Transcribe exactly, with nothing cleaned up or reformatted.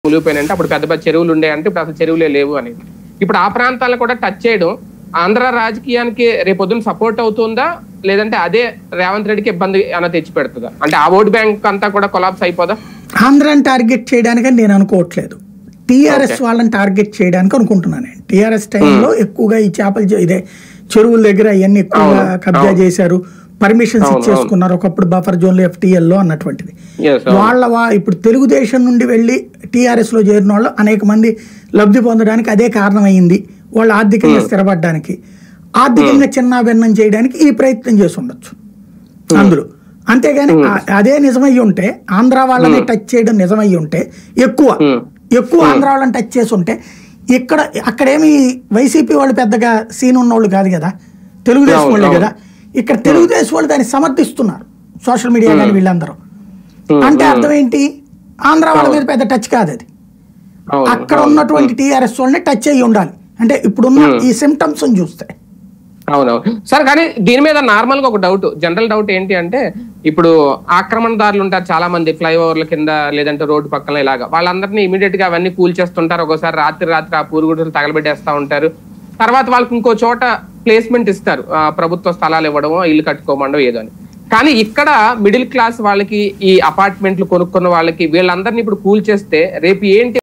మునిగిపోయినంటే అప్పుడు పెద్ద పెద్ద చెరువులు ఉండే అంటే ఇప్పుడు అసలు చెరువులే లేవు అనేది. ఇప్పుడు ఆ ప్రాంతాలను కూడా టచ్ చేయడం ఆంధ్ర రాజకీయానికి రేపొద్దున సపోర్ట్ అవుతుందా లేదంటే అదే రేవంత్ రెడ్డికి ఇబ్బంది అన్న తెచ్చి పెడుతుందా? అంటే ఆ ఓట్ బ్యాంక్ అంతా కూడా కొలాప్స్ అయిపోదా? ఆంధ్రాని టార్గెట్ చేయడానికి నేను అనుకోవట్లేదు, టీఆర్ఎస్ వాళ్ళని టార్గెట్ చేయడానికి అనుకుంటున్నాను. నేను టీఆర్ఎస్ టైంలో ఎక్కువగా ఈ చేపలు ఇదే చెరువుల దగ్గర ఇవన్నీ ఎక్కువగా కబ్జా చేశారు, పర్మిషన్స్ ఇచ్చేసుకున్నారు ఒకప్పుడు బఫర్ జోన్లు ఎఫ్టీఎల్లో అన్నటువంటిది. వాళ్ళ ఇప్పుడు తెలుగుదేశం నుండి వెళ్ళి టీఆర్ఎస్ లో చేరిన వాళ్ళు అనేక మంది లబ్ధి పొందడానికి అదే కారణమైంది. వాళ్ళు ఆర్థికంగా స్థిరపడడానికి, ఆర్థికంగా చిన్న భిన్నం చేయడానికి ఈ ప్రయత్నం చేసి ఉండొచ్చు అందులో. అంతేగాని అదే నిజమై ఉంటే ఆంధ్ర వాళ్ళని టచ్ చేయడం నిజమై ఉంటే ఎక్కువ ఎక్కువ ఆంధ్ర వాళ్ళని టచ్ చేసి ఉంటే ఇక్కడ అక్కడేమి వైసీపీ వాళ్ళు పెద్దగా సీన్ ఉన్నోళ్ళు కాదు కదా, తెలుగుదేశం వాళ్ళే కదా. ఇక్కడ తెలుగుదేశం వాళ్ళు దాన్ని సమర్థిస్తున్నారు సోషల్ మీడియా కానీ వీళ్ళందరూ. అంటే అర్థం ఏంటి, ఆంధ్ర వాళ్ళ మీద పెద్ద టచ్ కాదు అది, అక్కడ ఉన్నటువంటి టీఆర్ఎస్ వాళ్ళని టచ్ అయ్యి ఉండాలి. అంటే ఇప్పుడున్న ఈ సిమ్టమ్స్ చూస్తే అవునవును సార్. కానీ దీని మీద నార్మల్ గా ఒక డౌట్, జనరల్ డౌట్ ఏంటి అంటే ఇప్పుడు ఆక్రమణదారులు ఉంటారు చాలా మంది ఫ్లైఓవర్ల కింద లేదంటే రోడ్డు పక్కన ఇలాగా, వాళ్ళందరినీ ఇమీడియట్ గా అవన్నీ కూల్ చేస్తుంటారు. ఒకసారి రాత్రి రాత్రి ఆ పూరుగుడులు తగలబెట్టేస్తా ఉంటారు. తర్వాత వాళ్ళకి ఇంకో చోట ప్లేస్మెంట్ ఇస్తారు, ప్రభుత్వ స్థలాలు ఇవ్వడమో ఇల్లు కట్టుకోమండో ఏదో అని. కానీ ఇక్కడ మిడిల్ క్లాస్ వాళ్ళకి ఈ అపార్ట్మెంట్లు కొనుక్కున్న వాళ్ళకి వీళ్ళందరినీ ఇప్పుడు కూల్ చేస్తే రేపు ఏంటి